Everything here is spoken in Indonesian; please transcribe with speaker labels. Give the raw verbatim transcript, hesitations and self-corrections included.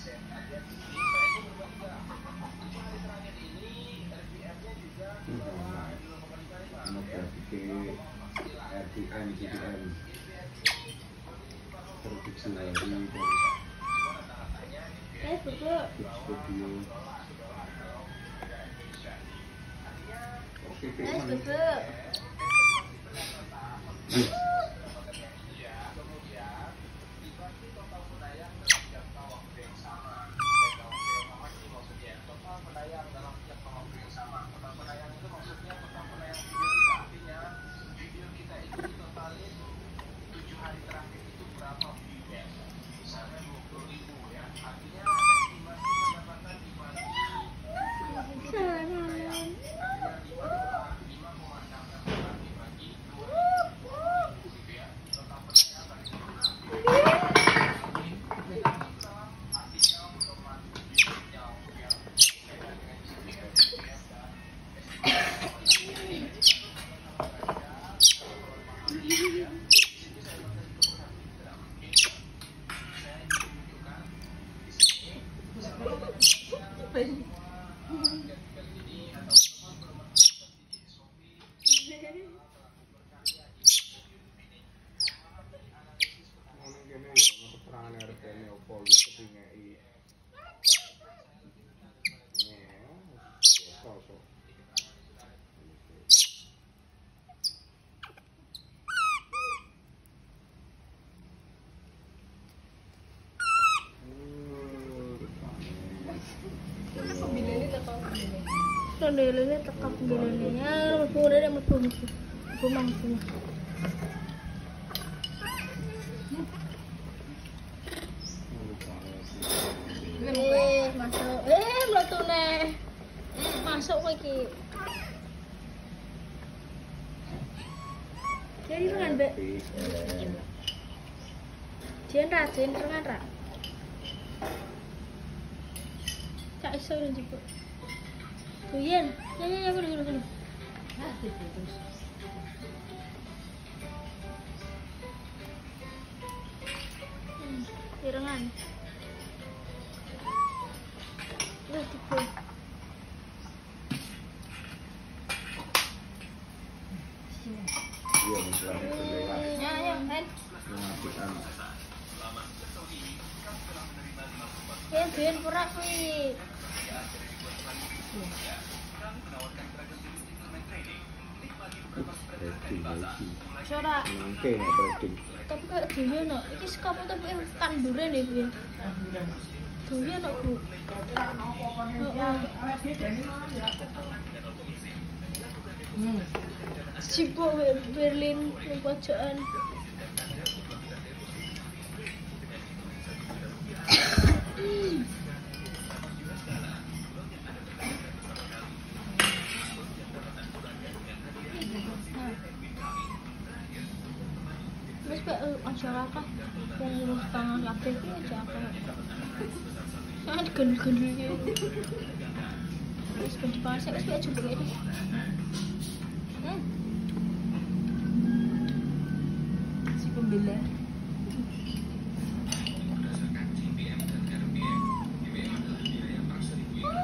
Speaker 1: R T M, G T M produksi dari
Speaker 2: Eh, betul.
Speaker 1: studio. Oke,
Speaker 2: Eh, betul. Lele tekap lelenya, mlebu rene mlebu mlebu. Mlebu mangsu. Eh, masuk. Eh, mletune. Masuk kowe iki. Jadi dengan Mbak. Jen ra, jen rengan ra. Cak iso njupuk. Tuyen, ya ya ya, gini gini. Hmm, irengan. Udah tipu.
Speaker 1: Iya, misalnya terlewat.
Speaker 2: Ya ya, Hen.
Speaker 1: Mengapikan.
Speaker 2: Ya, tuyen pura kuwi.
Speaker 1: Trading lagi.
Speaker 2: Ora.
Speaker 1: Oke, nggak trading.
Speaker 2: Tapi kayak dulu no, iki sekapu tapi tandure nih piye? Dulu no, Bu. Hmm. Cipo Berlin di pojokan. Terus kayak masyarakat yang ngurus tangan kabeh iki aja apa. Sangat gendel-gendel iki. Wis ben dipasek wis kayak jebule iki.